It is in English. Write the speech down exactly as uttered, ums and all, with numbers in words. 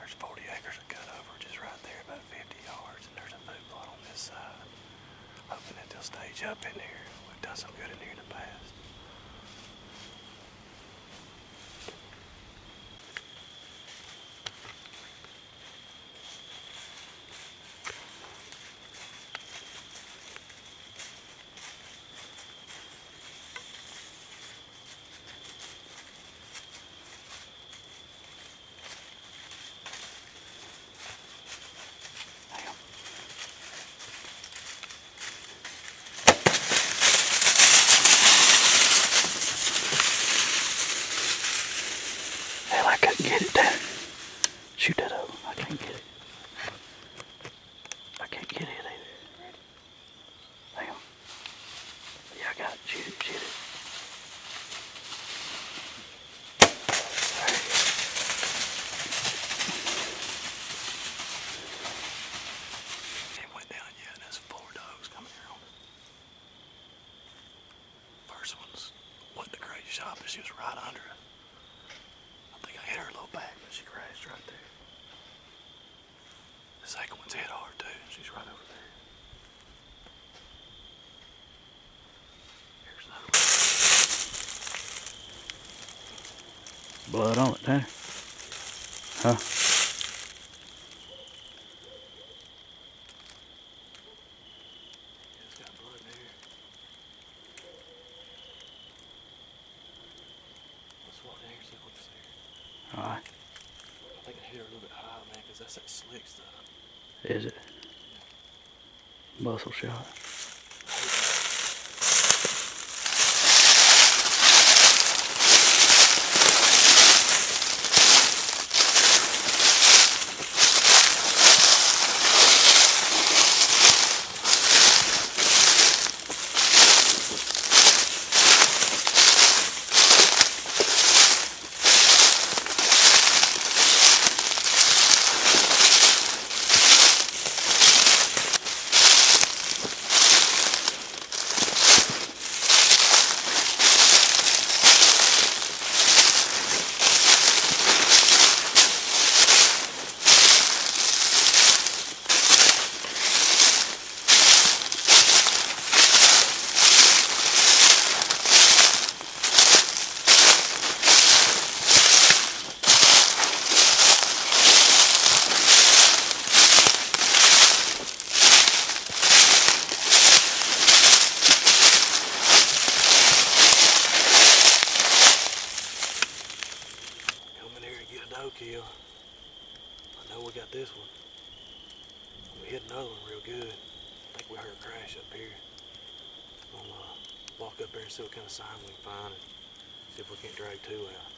There's forty acres of cut over just right there, about fifty yards, and there's a food plot on this side. Hoping that they'll stage up in here. We've done some good in here in the past. Hell, I couldn't get it down. Shoot that over. I can't get it. I can't get it either. Hang on. Yeah, I got it. Shoot it, shoot it. There it is. It went down yet, and there's four dogs coming here on it. First one's wasn't the crazy shot, but she was right under it. I think I hit her a little back, but she crashed right there. The second one's hit hard too. She's right over there. Here's another one. Blood on it, Tanner. Huh? Yeah, it's got blood in here. Let's walk down here and see what's there. Alright. I think I hit her a little bit high, man, because that's that slick stuff. Is it? Muscle shot. Kill. I know we got this one. We hit another one real good. I think we heard a crash up here. We'll uh, walk up there and see what kind of sign we can find and see if we can't drag two out.